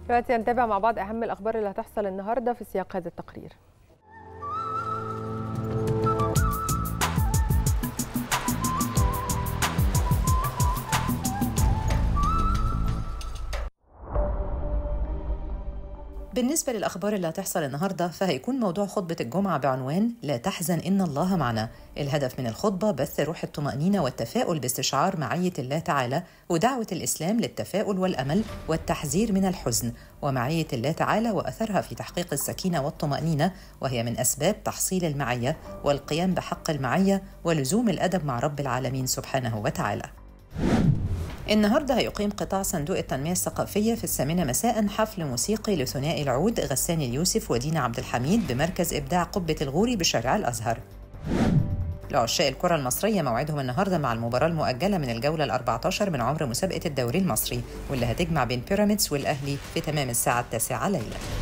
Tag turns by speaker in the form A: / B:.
A: دلوقتي هنتابع مع بعض أهم الأخبار اللي هتحصل النهاردة في سياق هذا التقرير.
B: بالنسبة للأخبار اللي هتحصل النهاردة فهيكون موضوع خطبة الجمعة بعنوان لا تحزن إن الله معنا. الهدف من الخطبة بث روح الطمأنينة والتفاؤل باستشعار معية الله تعالى ودعوة الإسلام للتفاؤل والأمل والتحذير من الحزن ومعية الله تعالى وأثرها في تحقيق السكينة والطمأنينة، وهي من أسباب تحصيل المعية والقيام بحق المعية ولزوم الأدب مع رب العالمين سبحانه وتعالى. النهاردة هيقيم قطاع صندوق التنمية الثقافية في 8 مساء حفل موسيقي لثنائي العود غسان اليوسف ودينا عبد الحميد بمركز إبداع قبة الغوري بشارع الأزهر. لعشاق الكرة المصرية موعدهم النهاردة مع المباراة المؤجلة من الجولة ال14 من عمر مسابقة الدوري المصري، واللي هتجمع بين بيراميدز والأهلي في تمام الساعة 9 ليلاً.